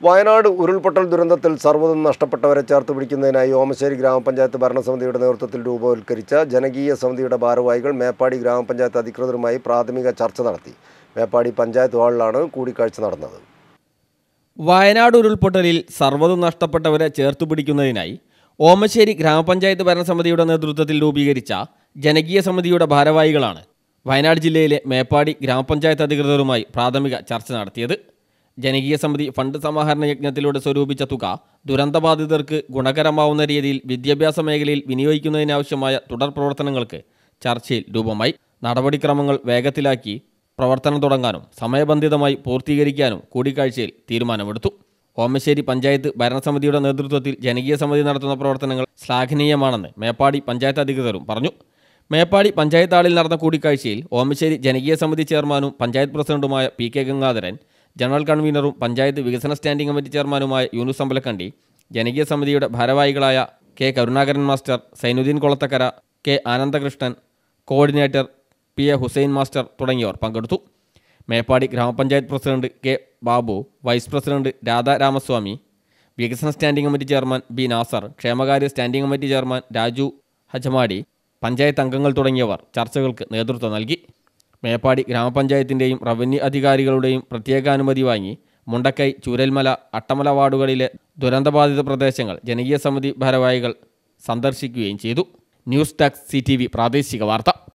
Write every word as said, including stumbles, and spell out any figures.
വയനാട് ഉരുൾപൊട്ടൽ ദുരന്തത്തിൽ സർവ്വതും നഷ്ടപ്പെട്ടവരെ ചേർത്ത് പിടിക്കുന്നതിനായി ഓമശ്ശേരി ഗ്രാമപഞ്ചായത്ത് ഭരണസമിതിയുടെ നേതൃത്വത്തിൽ രൂപവത്കരിച്ച ജനകീയ സമിതിയുടെ ഭാരവാഹികൾ മേപ്പാടി ഗ്രാമപഞ്ചായത്ത് അധികൃതരുമായി പ്രാഥമിക ചർച്ച നടത്തി. മേപ്പാടി പഞ്ചായത്ത് ഹാളിലാണ് കൂടിക്കാഴ്ച നടന്നത്. വയനാട് ഉരുൾപൊട്ടലിൽ സർവ്വതും നഷ്ടപ്പെട്ടവരെ ചേർത്തു പിടിക്കുന്നതിനായി ഓമശ്ശേരി ഗ്രാമപഞ്ചായത്ത് ഭരണസമിതിയുടെ നേതൃത്വത്തിൽ രൂപീകരിച്ച ജനകീയ സമിതിയുടെ ഭാരവാഹികളാണ് വയനാട് ജില്ലയിലെ മേപ്പാടി ഗ്രാമപഞ്ചായത്ത് അധികൃതരുമായി പ്രാഥമിക ചർച്ച നടത്തിയത്. ജനകീയ സമിതി ഫണ്ട് സമാഹരണ യജ്ഞത്തിലൂടെ സ്വരൂപിച്ച തുക ദുരന്തബാധിതർക്ക് ഗുണകരമാവുന്ന രീതിയിൽ വിദ്യാഭ്യാസ മേഖലയിൽ വിനിയോഗിക്കുന്നതിനാവശ്യമായ തുടർ പ്രവർത്തനങ്ങൾക്ക് ചർച്ചയിൽ രൂപമായി. നടപടിക്രമങ്ങൾ വേഗത്തിലാക്കി പ്രവർത്തനം തുടങ്ങാനും സമയബന്ധിതമായി പൂർത്തീകരിക്കാനും കൂടിക്കാഴ്ചയിൽ തീരുമാനമെടുത്തു. ഓമശ്ശേരി പഞ്ചായത്ത് ഭരണസമിതിയുടെ നേതൃത്വത്തിൽ ജനകീയ സമിതി നടത്തുന്ന പ്രവർത്തനങ്ങൾ ശ്ലാഘനീയമാണെന്ന് മേപ്പാടി പഞ്ചായത്ത് അധികൃതരും പറഞ്ഞു. മേപ്പാടി പഞ്ചായത്ത് ഹാളിൽ നടന്ന കൂടിക്കാഴ്ചയിൽ ഓമശ്ശേരി ജനകീയ സമിതി ചെയർമാനും പഞ്ചായത്ത് പ്രസിഡന്റുമായ പി കെ ഗംഗാധരൻ, ജനറൽ കൺവീനറും പഞ്ചായത്ത് വികസന സ്റ്റാൻഡിംഗ് കമ്മിറ്റി ചെയർമാനുമായ യൂനുസ് അമ്പലക്കണ്ടി, ജനകീയ സമിതിയുടെ ഭാരവാഹികളായ K Karunakaran master, Zainuddin Kolathakkara, K Anandakrishnan, coordinator P A Hussain master തുടങ്ങിയവർ പങ്കെടുത്തു. മേപ്പാടി ഗ്രാമപഞ്ചായത്ത് president K Babu, vice president Radha Ramaswamy, വികസന standing committee chairman B Nasar, ക്ഷേമകാര്യ standing committee chairman Raju Hajamadi, panchayat അംഗങ്ങൾ തുടങ്ങിയവർ ചർച്ചകൾക്ക് നേതൃത്വം നൽകി. മേപ്പാടി ഗ്രാമപഞ്ചായത്തിൻ്റെയും റവന്യൂ അധികാരികളുടെയും പ്രത്യേകാനുമതി വാങ്ങി മുണ്ടക്കൈ, ചൂരൽമല, അട്ടമല വാർഡുകളിലെ ദുരന്തബാധിത പ്രദേശങ്ങൾ ജനകീയ സമിതി ഭാരവാഹികൾ സന്ദർശിക്കുകയും ചെയ്തു. News desk C T V പ്രാദേശിക വാർത്ത.